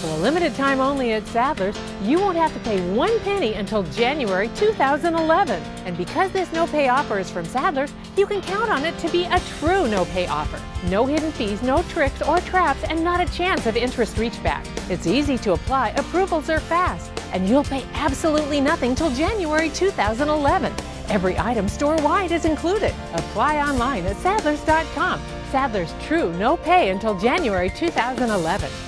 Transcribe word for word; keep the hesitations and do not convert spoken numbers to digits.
For a limited time only at Sadler's, you won't have to pay one penny until January two thousand eleven. And because this no-pay offer is from Sadler's, you can count on it to be a true no-pay offer. No hidden fees, no tricks or traps, and not a chance of interest reachback. It's easy to apply, approvals are fast, and you'll pay absolutely nothing till January two thousand eleven. Every item store-wide is included. Apply online at sadlers dot com. Sadler's true no pay until January two thousand eleven.